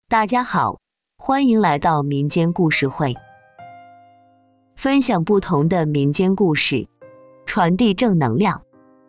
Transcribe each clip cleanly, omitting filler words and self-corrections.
大家好，欢迎来到民间故事会，分享不同的民间故事，传递正能量。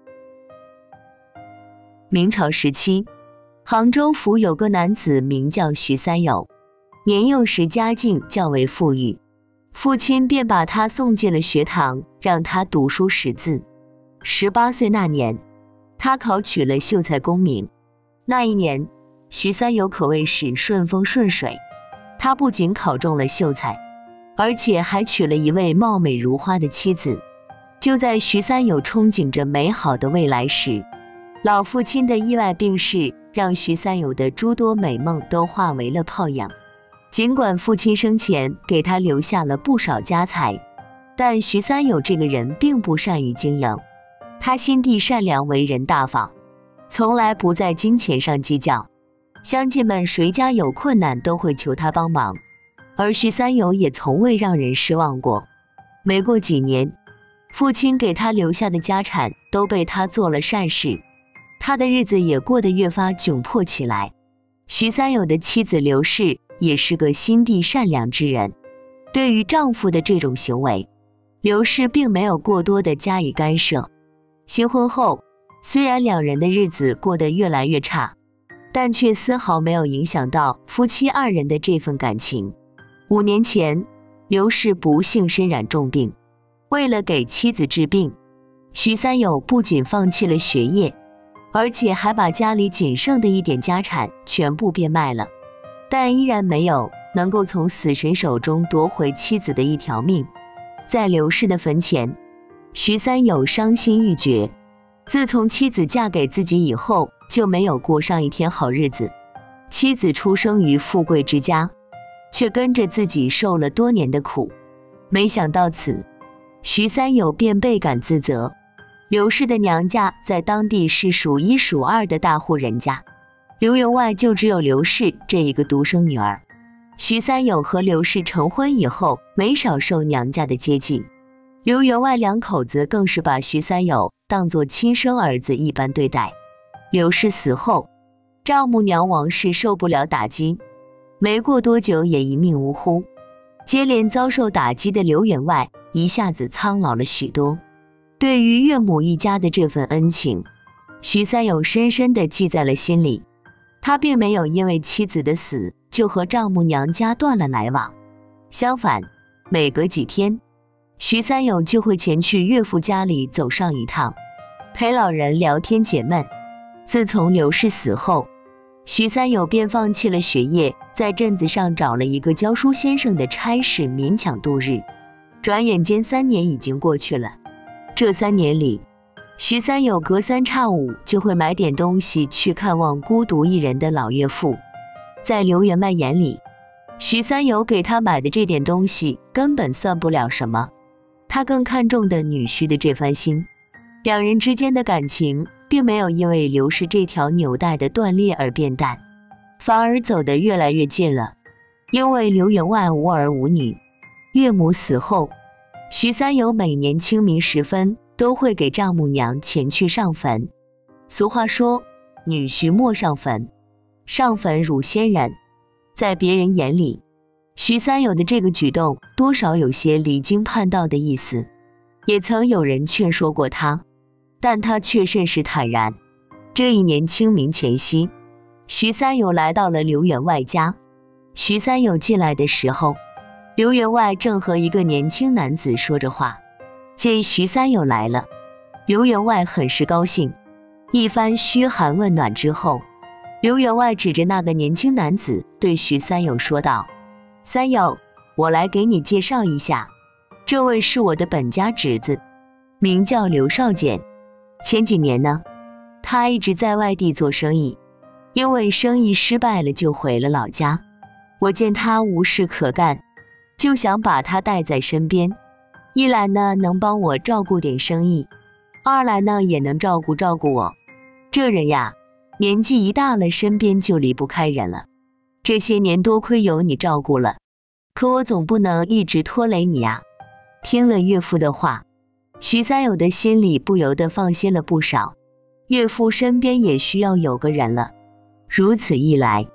明朝时期，杭州府有个男子名叫徐三友，年幼时家境较为富裕，父亲便把他送进了学堂，让他读书识字。18岁那年，他考取了秀才功名。那一年，徐三友可谓是顺风顺水，他不仅考中了秀才，而且还娶了一位貌美如花的妻子。就在徐三友憧憬着美好的未来时，老父亲的意外病逝让徐三友的诸多美梦都化为了泡影。尽管父亲生前给他留下了不少家财，但徐三友这个人并不善于经营。他心地善良，为人大方，从来不在金钱上计较。乡亲们谁家有困难都会求他帮忙，而徐三友也从未让人失望过。没过几年，父亲给他留下的家产都被他做了善事，他的日子也过得越发窘迫起来。徐三友的妻子刘氏也是个心地善良之人，对于丈夫的这种行为，刘氏并没有过多的加以干涉。新婚后，虽然两人的日子过得越来越差，但却丝毫没有影响到夫妻二人的这份感情。5年前，刘氏不幸身染重病，为了给妻子治病，徐三友不仅放弃了学业，而且还把家里仅剩的一点家产全部变卖了，但依然没有能够从死神手中夺回妻子的一条命。在刘氏的坟前，徐三友伤心欲绝。自从妻子嫁给自己以后，就没有过上一天好日子。妻子出生于富贵之家，却跟着自己受了多年的苦。没想到此，徐三友便倍感自责。刘氏的娘家在当地是数一数二的大户人家，刘员外就只有刘氏这一个独生女儿。徐三友和刘氏成婚以后，没少受娘家的接济。刘员外两口子更是把徐三友当作亲生儿子一般对待。刘氏死后，丈母娘王氏受不了打击，没过多久也一命呜呼。接连遭受打击的刘员外一下子苍老了许多。对于岳母一家的这份恩情，徐三友深深地记在了心里。他并没有因为妻子的死就和丈母娘家断了来往，相反，每隔几天，徐三友就会前去岳父家里走上一趟，陪老人聊天解闷。自从刘氏死后，徐三友便放弃了学业，在镇子上找了一个教书先生的差事勉强度日。转眼间3年已经过去了，这3年里，徐三友隔3差5就会买点东西去看望孤独一人的老岳父。在刘员外眼里，徐三友给他买的这点东西根本算不了什么，他更看重的女婿的这番心。两人之间的感情并没有因为刘氏这条纽带的断裂而变淡，反而走得越来越近了。因为刘员外无儿无女，岳母死后，徐三友每年清明时分都会给丈母娘前去上坟。俗话说，女婿莫上坟，上坟辱先人。在别人眼里，徐三友的这个举动多少有些离经叛道的意思，也曾有人劝说过他，但他却甚是坦然。这一年清明前夕，徐三友来到了刘员外家。徐三友进来的时候，刘员外正和一个年轻男子说着话。见徐三友来了，刘员外很是高兴。一番嘘寒问暖之后，刘员外指着那个年轻男子对徐三友说道：三友，我来给你介绍一下，这位是我的本家侄子，名叫刘少简。前几年呢，他一直在外地做生意，因为生意失败了就回了老家。我见他无事可干，就想把他带在身边，一来呢能帮我照顾点生意，二来呢也能照顾照顾我。这人呀，年纪一大了，身边就离不开人了。这些年多亏有你照顾了，可我总不能一直拖累你啊。听了岳父的话，徐三友的心里不由得放心了不少，岳父身边也需要有个人了。如此一来，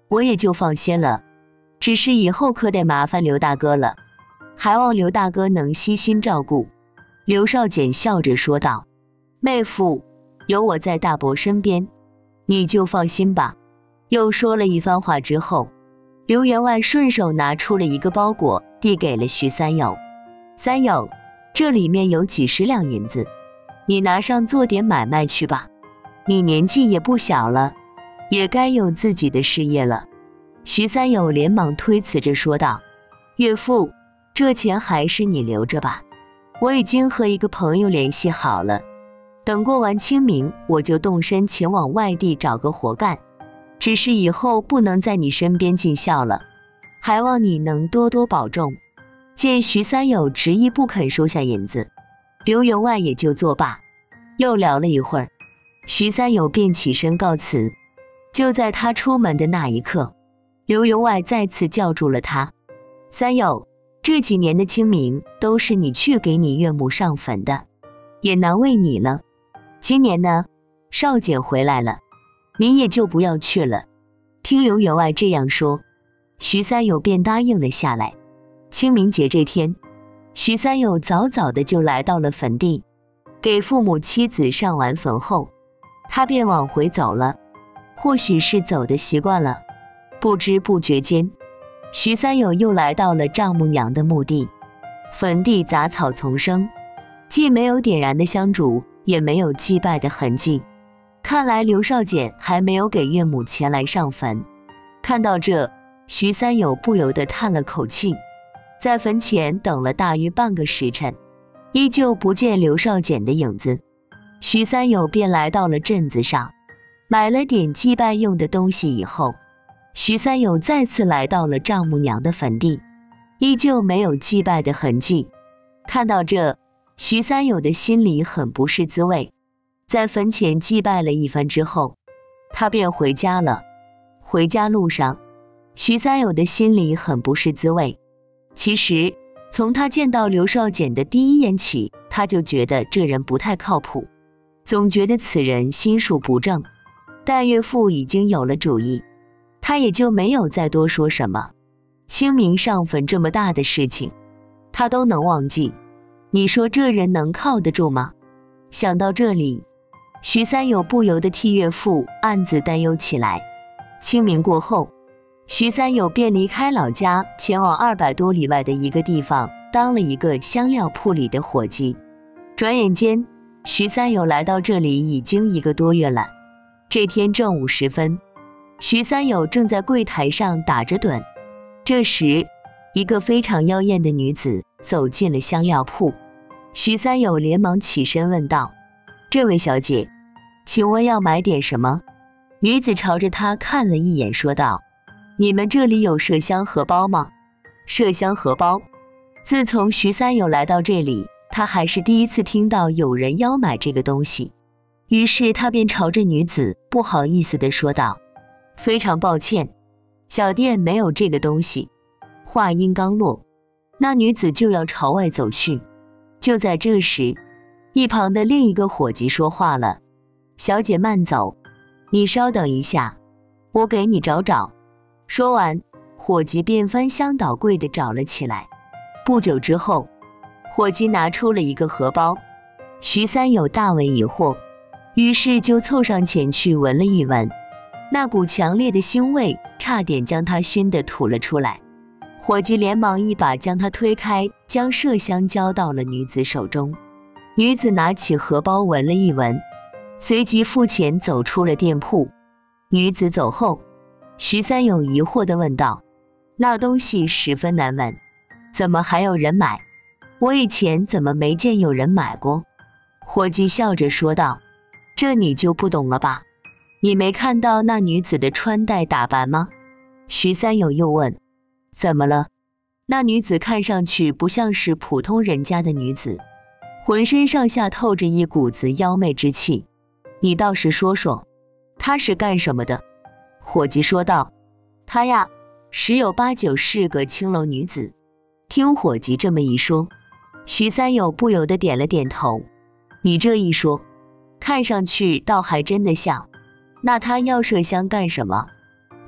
我也就放心了。只是以后可得麻烦刘大哥了，还望刘大哥能悉心照顾。刘少简笑着说道：妹夫，有我在大伯身边，你就放心吧。又说了一番话之后，刘员外顺手拿出了一个包裹，递给了徐三友。三友，这里面有几十两银子，你拿上做点买卖去吧。你年纪也不小了，也该有自己的事业了。徐三友连忙推辞着说道：岳父，这钱还是你留着吧，我已经和一个朋友联系好了，等过完清明，我就动身前往外地找个活干。只是以后不能在你身边尽孝了，还望你能多多保重。见徐三友执意不肯收下银子，刘员外也就作罢。又聊了一会儿，徐三友便起身告辞。就在他出门的那一刻，刘员外再次叫住了他：三友，这几年的清明都是你去给你岳母上坟的，也难为你了。今年呢，少姐回来了，你也就不要去了。听刘员外这样说，徐三友便答应了下来。清明节这天，徐三友早早的就来到了坟地，给父母妻子上完坟后，他便往回走了。或许是走的习惯了，不知不觉间，徐三友又来到了丈母娘的墓地。坟地杂草丛生，既没有点燃的香烛，也没有祭拜的痕迹。看来刘少简还没有给岳母前来上坟。看到这，徐三友不由得叹了口气。在坟前等了大约半个时辰，依旧不见刘少简的影子。徐三友便来到了镇子上，买了点祭拜用的东西以后，徐三友再次来到了丈母娘的坟地，依旧没有祭拜的痕迹。看到这，徐三友的心里很不是滋味。在坟前祭拜了一番之后，他便回家了。回家路上，徐三友的心里很不是滋味。其实从他见到刘少简的第一眼起，他就觉得这人不太靠谱，总觉得此人心术不正。但岳父已经有了主意，他也就没有再多说什么。清明上坟这么大的事情，他都能忘记，你说这人能靠得住吗？想到这里，徐三友不由得替岳父暗自担忧起来。清明过后，徐三友便离开老家，前往200多里外的一个地方，当了一个香料铺里的伙计。转眼间，徐三友来到这里已经1个多月了。这天正午时分，徐三友正在柜台上打着盹。这时，一个非常妖艳的女子走进了香料铺。徐三友连忙起身问道：这位小姐，请问要买点什么？女子朝着他看了一眼，说道：你们这里有麝香荷包吗？麝香荷包？自从徐三友来到这里，他还是第一次听到有人要买这个东西。于是他便朝着女子不好意思地说道：非常抱歉，小店没有这个东西。话音刚落，那女子就要朝外走去。就在这时，一旁的另一个伙计说话了：小姐慢走，你稍等一下，我给你找找。说完，伙计便翻箱倒柜地找了起来。不久之后，伙计拿出了一个荷包。徐三友大为疑惑，于是就凑上前去闻了一闻，那股强烈的腥味差点将他熏得吐了出来。伙计连忙一把将他推开，将麝香交到了女子手中。女子拿起荷包闻了一闻，随即付钱走出了店铺。女子走后，徐三友疑惑地问道：那东西十分难闻，怎么还有人买？我以前怎么没见有人买过？伙计笑着说道：这你就不懂了吧？你没看到那女子的穿戴打扮吗？徐三友又问：怎么了？那女子看上去不像是普通人家的女子，浑身上下透着一股子妖媚之气。你倒是说说，她是干什么的？伙计说道：她呀，十有八九是个青楼女子。听伙计这么一说，徐三友不由得点了点头。你这一说，看上去倒还真的像。那她要麝香干什么？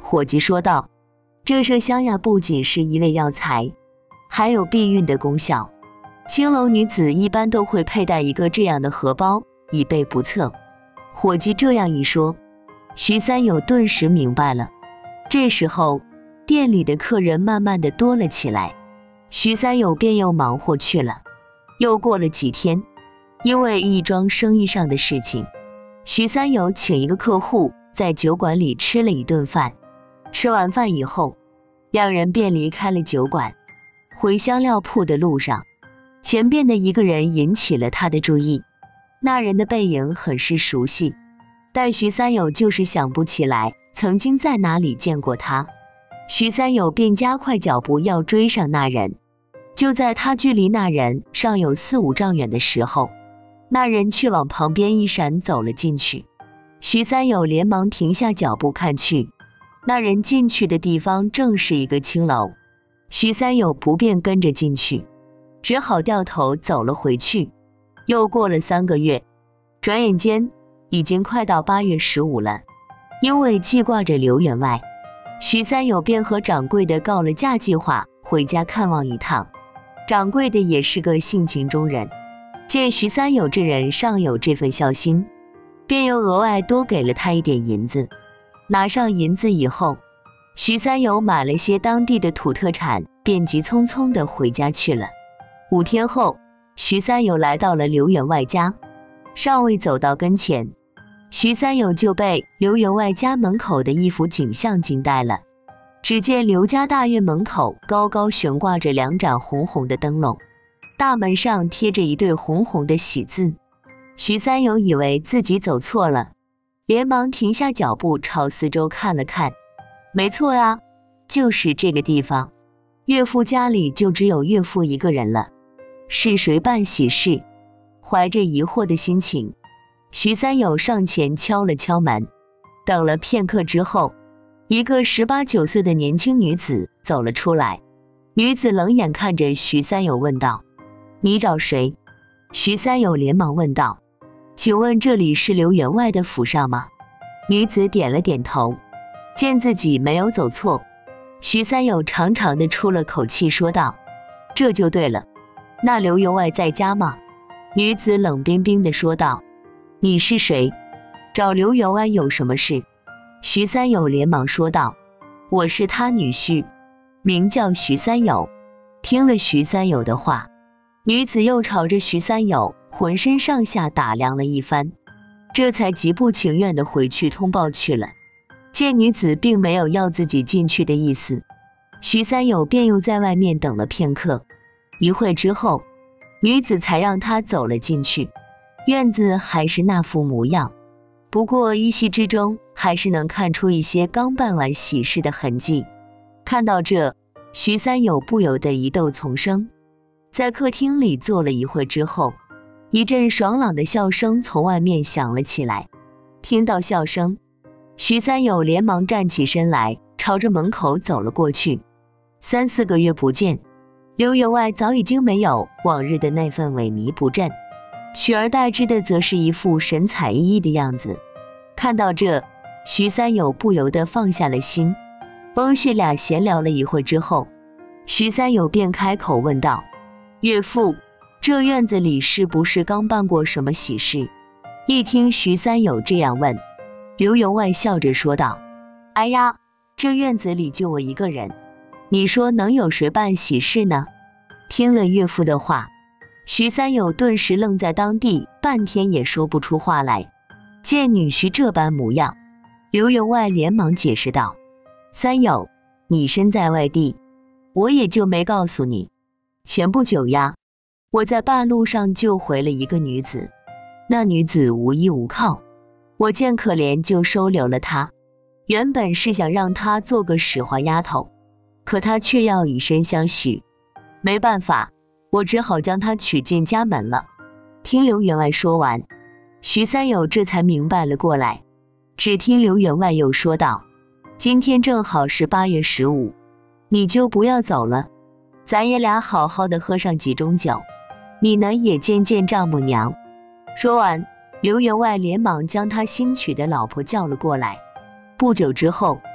伙计说道：“这麝香呀，不仅是一味药材，还有避孕的功效。青楼女子一般都会佩戴一个这样的荷包，以备不测。”伙计这样一说，徐三友顿时明白了。这时候，店里的客人慢慢的多了起来，徐三友便又忙活去了。又过了几天，因为一桩生意上的事情，徐三友请一个客户在酒馆里吃了一顿饭。吃完饭以后，两人便离开了酒馆。回香料铺的路上，前边的一个人引起了他的注意。那人的背影很是熟悉，但徐三友就是想不起来曾经在哪里见过他。徐三友便加快脚步要追上那人。就在他距离那人尚有4-5丈远的时候，那人却往旁边一闪走了进去。徐三友连忙停下脚步看去，那人进去的地方正是一个青楼。徐三友不便跟着进去，只好掉头走了回去。又过了3个月，转眼间已经快到8月15了。因为记挂着刘员外，徐三友便和掌柜的告了假，计划回家看望一趟。掌柜的也是个性情中人，见徐三友这人尚有这份孝心，便又额外多给了他一点银子。拿上银子以后，徐三友买了些当地的土特产，便急匆匆地回家去了。5天后，徐三友来到了刘员外家，尚未走到跟前，徐三友就被刘员外家门口的一幅景象惊呆了。只见刘家大院门口高高悬挂着2盏红红的灯笼，大门上贴着一对红红的喜字。徐三友以为自己走错了，连忙停下脚步朝四周看了看。没错啊，就是这个地方。岳父家里就只有岳父一个人了，是谁办喜事？怀着疑惑的心情，徐三友上前敲了敲门。等了片刻之后，一个18、19岁的年轻女子走了出来。女子冷眼看着徐三友问道：“你找谁？”徐三友连忙问道：“请问这里是刘员外的府上吗？”女子点了点头。见自己没有走错，徐三友长长的出了口气说道：“这就对了。那刘员外在家吗？”女子冷冰冰的说道：“你是谁？找刘员外有什么事？”徐三友连忙说道：“我是他女婿，名叫徐三友。”听了徐三友的话，女子又朝着徐三友浑身上下打量了一番，这才极不情愿地回去通报去了。见女子并没有要自己进去的意思，徐三友便又在外面等了片刻。一会之后，女子才让他走了进去。院子还是那副模样，不过依稀之中还是能看出一些刚办完喜事的痕迹。看到这，徐三友不由得疑窦丛生。在客厅里坐了一会之后，一阵爽朗的笑声从外面响了起来。听到笑声，徐三友连忙站起身来，朝着门口走了过去。3、4个月不见，刘员外早已经没有往日的那份萎靡不振，取而代之的则是一副神采奕奕的样子。看到这，徐三友不由得放下了心。翁婿俩闲聊了一会之后，徐三友便开口问道：“岳父，这院子里是不是刚办过什么喜事？”一听徐三友这样问，刘员外笑着说道：“哎呀，这院子里就我一个人，你说能有谁办喜事呢？”听了岳父的话，徐三友顿时愣在当地，半天也说不出话来。见女婿这般模样，刘员外连忙解释道：“三友，你身在外地，我也就没告诉你。前不久呀，我在半路上救回了一个女子，那女子无依无靠，我见可怜就收留了她。原本是想让她做个使唤丫头，可她却要以身相许，没办法，我只好将她娶进家门了。”听刘员外说完，徐三友这才明白了过来。只听刘员外又说道：“今天正好是8月15，你就不要走了，咱爷俩好好的喝上几盅酒，你呢也见见丈母娘。”说完，刘员外连忙将他新娶的老婆叫了过来。不久之后，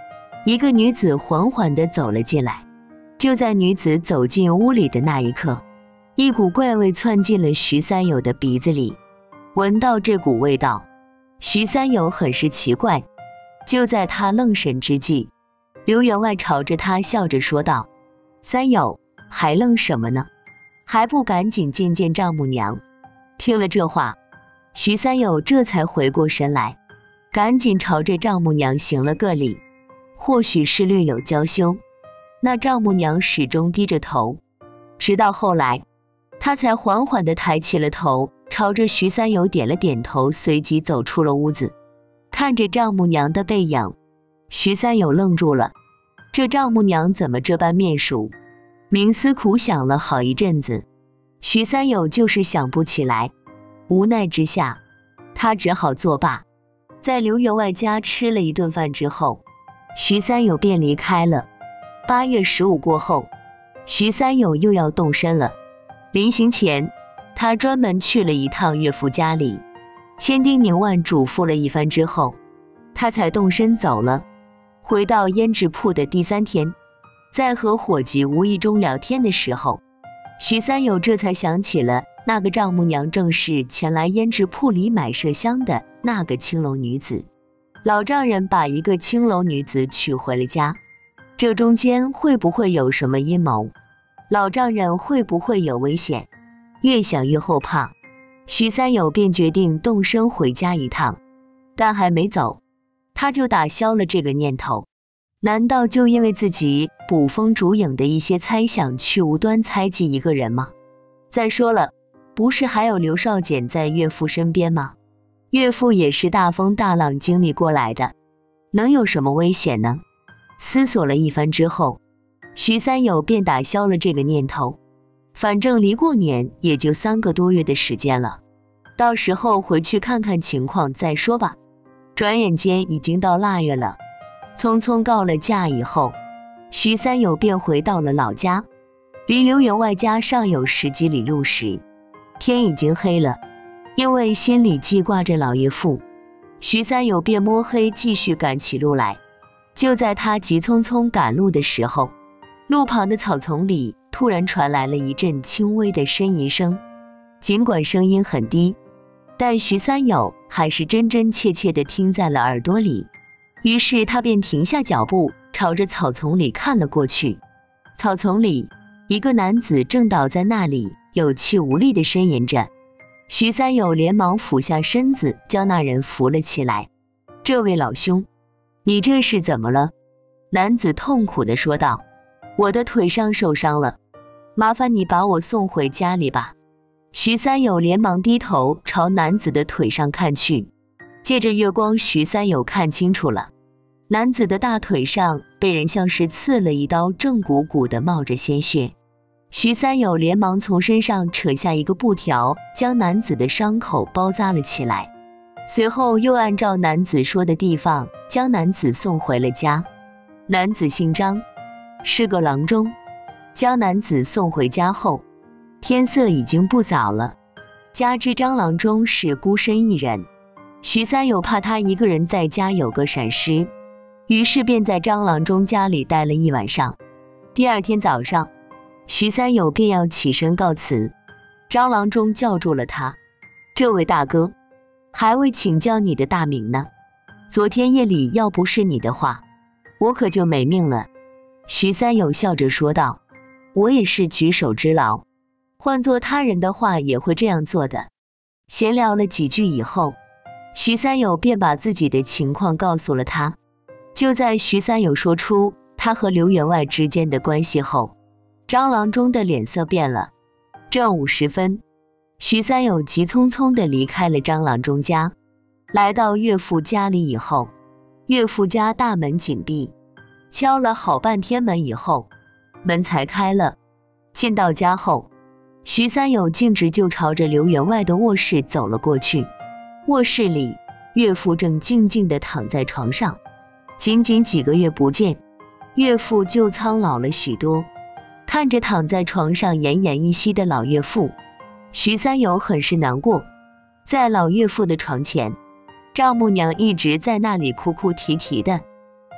一个女子缓缓地走了进来。就在女子走进屋里的那一刻，一股怪味窜进了徐三友的鼻子里。闻到这股味道，徐三友很是奇怪。就在他愣神之际，刘员外朝着他笑着说道：“三友，还愣什么呢？还不赶紧见见丈母娘！”听了这话，徐三友这才回过神来，赶紧朝着丈母娘行了个礼。或许是略有娇羞，那丈母娘始终低着头，直到后来，她才缓缓地抬起了头，朝着徐三友点了点头，随即走出了屋子。看着丈母娘的背影，徐三友愣住了。这丈母娘怎么这般面熟？冥思苦想了好一阵子，徐三友就是想不起来。无奈之下，他只好作罢。在刘员外家吃了一顿饭之后，徐三友便离开了。8月15过后，徐三友又要动身了。临行前，他专门去了一趟岳父家里，千叮咛万嘱咐了一番之后，他才动身走了。回到胭脂铺的第3天，在和伙计无意中聊天的时候，徐三友这才想起了那个丈母娘正是前来胭脂铺里买麝香的那个青楼女子。老丈人把一个青楼女子娶回了家，这中间会不会有什么阴谋？老丈人会不会有危险？越想越后怕，徐三友便决定动身回家一趟。但还没走，他就打消了这个念头。难道就因为自己捕风逐影的一些猜想去无端猜忌一个人吗？再说了，不是还有刘少简在岳父身边吗？岳父也是大风大浪经历过来的，能有什么危险呢？思索了一番之后，徐三友便打消了这个念头。反正离过年也就3个多月的时间了，到时候回去看看情况再说吧。转眼间已经到腊月了，匆匆告了假以后，徐三友便回到了老家。离刘员外家尚有10几里路时，天已经黑了。因为心里记挂着老岳父，徐三友便摸黑继续赶起路来。就在他急匆匆赶路的时候，路旁的草丛里突然传来了一阵轻微的呻吟声。尽管声音很低，但徐三友还是真真切切地听在了耳朵里。于是他便停下脚步，朝着草丛里看了过去。草丛里，一个男子正倒在那里，有气无力地呻吟着。徐三友连忙俯下身子，将那人扶了起来。这位老兄，你这是怎么了？男子痛苦地说道。我的腿上受伤了，麻烦你把我送回家里吧。徐三友连忙低头朝男子的腿上看去，借着月光，徐三友看清楚了，男子的大腿上被人像是刺了一刀，正鼓鼓地冒着鲜血。徐三友连忙从身上扯下一个布条，将男子的伤口包扎了起来，随后又按照男子说的地方将男子送回了家。男子姓张，是个郎中。将男子送回家后，天色已经不早了，加之张郎中是孤身一人，徐三友怕他一个人在家有个闪失，于是便在张郎中家里待了一晚上。第2天早上，徐三友便要起身告辞，张郎中叫住了他。这位大哥，还未请教你的大名呢，昨天夜里要不是你的话，我可就没命了。徐三友笑着说道，我也是举手之劳，换做他人的话也会这样做的。闲聊了几句以后，徐三友便把自己的情况告诉了他。就在徐三友说出他和刘员外之间的关系后，张郎中的脸色变了。正午时分，徐三友急匆匆地离开了张郎中家，来到岳父家里以后，岳父家大门紧闭，敲了好半天门以后，门才开了。进到家后，徐三友径直就朝着刘员外的卧室走了过去。卧室里，岳父正静静地躺在床上。仅仅几个月不见，岳父就苍老了许多。看着躺在床上奄奄一息的老岳父，徐三友很是难过。在老岳父的床前，丈母娘一直在那里哭哭啼啼的。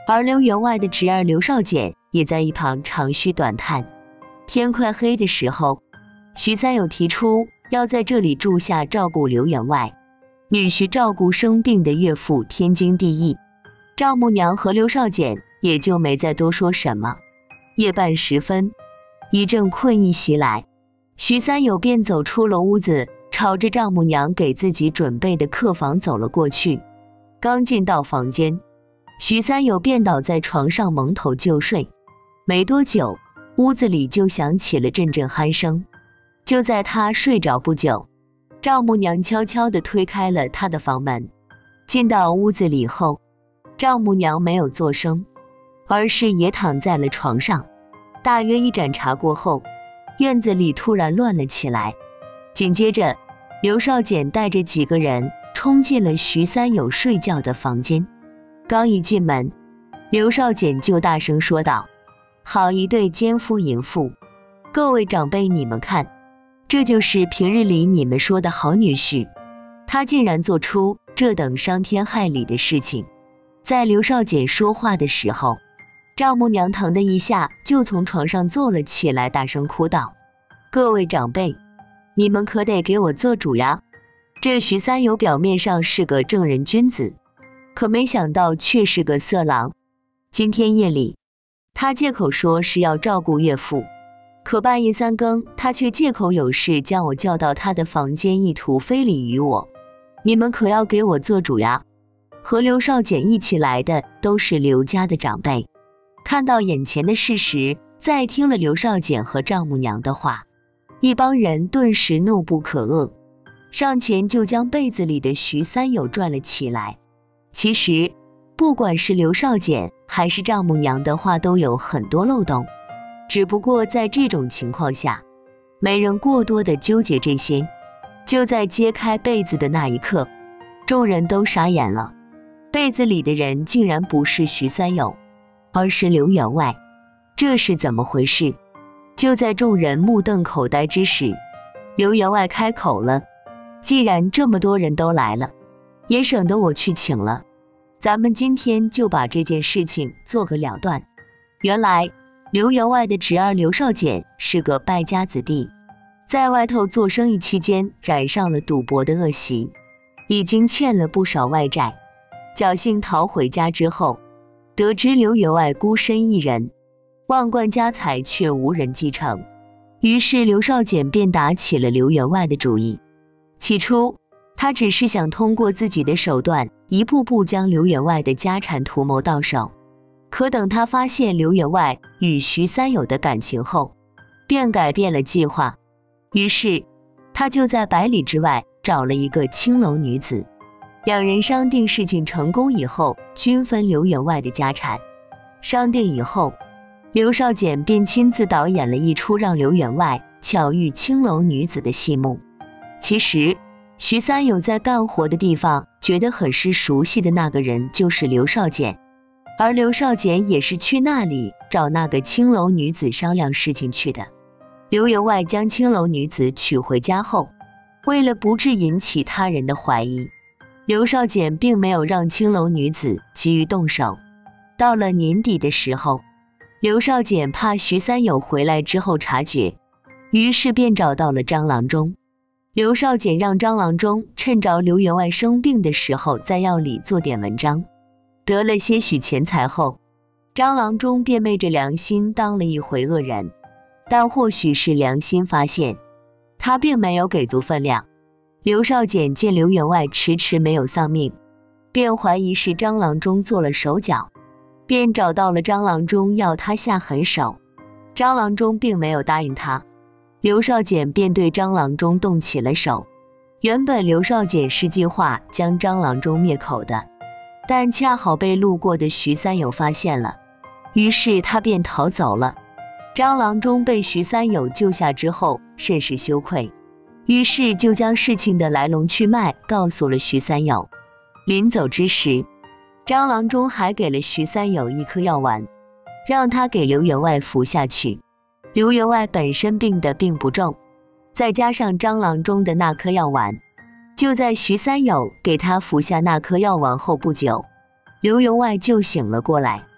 而刘员外的侄儿刘少简也在一旁长吁短叹。天快黑的时候，徐三友提出要在这里住下照顾刘员外，女婿照顾生病的岳父天经地义。丈母娘和刘少简也就没再多说什么。夜半时分，一阵困意袭来，徐三友便走出了屋子，朝着丈母娘给自己准备的客房走了过去。刚进到房间，徐三友便倒在床上蒙头就睡。没多久，屋子里就响起了阵阵鼾声。就在他睡着不久，丈母娘悄悄地推开了他的房门。进到屋子里后，丈母娘没有作声，而是也躺在了床上。大约一盏茶过后，院子里突然乱了起来。紧接着，刘少简带着几个人冲进了徐三友睡觉的房间。刚一进门，刘少简就大声说道：“好一对奸夫淫妇！各位长辈，你们看，这就是平日里你们说的好女婿，他竟然做出这等伤天害理的事情。”在刘少简说话的时候，丈母娘腾的一下就从床上坐了起来，大声哭道：“各位长辈，你们可得给我做主呀！这徐三友表面上是个正人君子，可没想到却是个色狼。今天夜里，他借口说是要照顾岳父，可半夜3更，他却借口有事将我叫到他的房间，意图非礼于我。你们可要给我做主呀！”和刘少简一起来的都是刘家的长辈，看到眼前的事实，再听了刘少简和丈母娘的话，一帮人顿时怒不可遏，上前就将被子里的徐三友拽了起来。其实，不管是刘少简还是丈母娘的话都有很多漏洞，只不过在这种情况下，没人过多的纠结这些。就在揭开被子的那一刻，众人都傻眼了。被子里的人竟然不是徐三友，而是刘员外，这是怎么回事？就在众人目瞪口呆之时，刘员外开口了：“既然这么多人都来了，也省得我去请了，咱们今天就把这件事情做个了断。”原来刘员外的侄儿刘少简是个败家子弟，在外头做生意期间染上了赌博的恶习，已经欠了不少外债。侥幸逃回家之后，得知刘员外孤身一人，万贯家财却无人继承，于是刘少简便打起了刘员外的主意。起初，他只是想通过自己的手段，一步步将刘员外的家产图谋到手。可等他发现刘员外与徐三友的感情后，便改变了计划。于是，他就在100里之外找了一个青楼女子。两人商定事情成功以后，均分刘员外的家产。商定以后，刘少简便亲自导演了一出让刘员外巧遇青楼女子的戏目。其实，徐三友在干活的地方觉得很是熟悉的那个人就是刘少简，而刘少简也是去那里找那个青楼女子商量事情去的。刘员外将青楼女子娶回家后，为了不致引起他人的怀疑，刘少简并没有让青楼女子急于动手。到了年底的时候，刘少简怕徐三友回来之后察觉，于是便找到了张郎中。刘少简让张郎中趁着刘员外生病的时候在药里做点文章，得了些许钱财后，张郎中便昧着良心当了一回恶人。但或许是良心发现，他并没有给足分量。刘少简见刘员外迟迟没有丧命，便怀疑是张郎中做了手脚，便找到了张郎中要他下狠手。张郎中并没有答应他，刘少简便对张郎中动起了手。原本刘少简是计划将张郎中灭口的，但恰好被路过的徐三友发现了，于是他便逃走了。张郎中被徐三友救下之后甚是羞愧，于是就将事情的来龙去脉告诉了徐三友。临走之时，张郎中还给了徐三友一颗药丸，让他给刘员外服下去。刘员外本身病得并不重，再加上张郎中的那颗药丸，就在徐三友给他服下那颗药丸后不久，刘员外就醒了过来。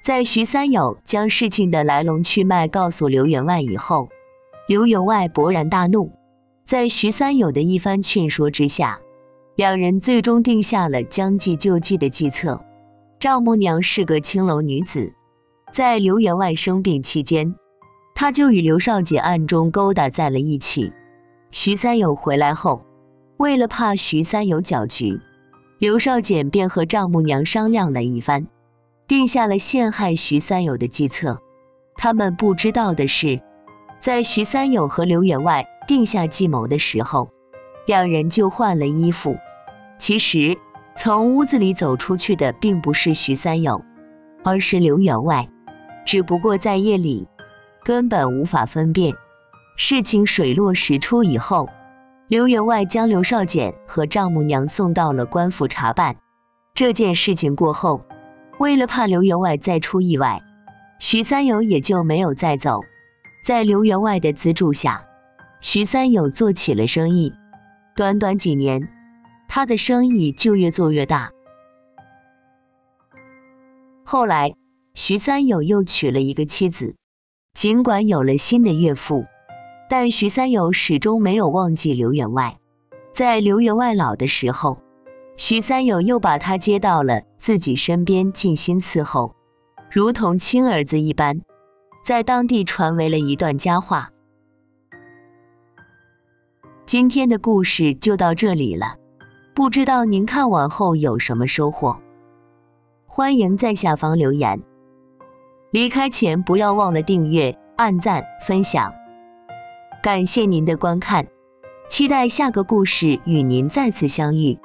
在徐三友将事情的来龙去脉告诉刘员外以后，刘员外勃然大怒，在徐三友的一番劝说之下，两人最终定下了将计就计的计策。丈母娘是个青楼女子，在刘员外生病期间，她就与刘少杰暗中勾搭在了一起。徐三友回来后，为了怕徐三友搅局，刘少简便和丈母娘商量了一番，定下了陷害徐三友的计策。他们不知道的是，在徐三友和刘员外定下计谋的时候，两人就换了衣服。其实从屋子里走出去的并不是徐三友，而是刘员外，只不过在夜里根本无法分辨。事情水落石出以后，刘员外将刘少简和丈母娘送到了官府查办。这件事情过后，为了怕刘员外再出意外，徐三友也就没有再走。在刘员外的资助下，徐三友做起了生意，短短几年，他的生意就越做越大。后来，徐三友又娶了一个妻子，尽管有了新的岳父，但徐三友始终没有忘记刘员外。在刘员外老的时候，徐三友又把他接到了自己身边尽心伺候，如同亲儿子一般，在当地传为了一段佳话。今天的故事就到这里了，不知道您看完后有什么收获？欢迎在下方留言。离开前不要忘了订阅、按赞、分享。感谢您的观看，期待下个故事与您再次相遇。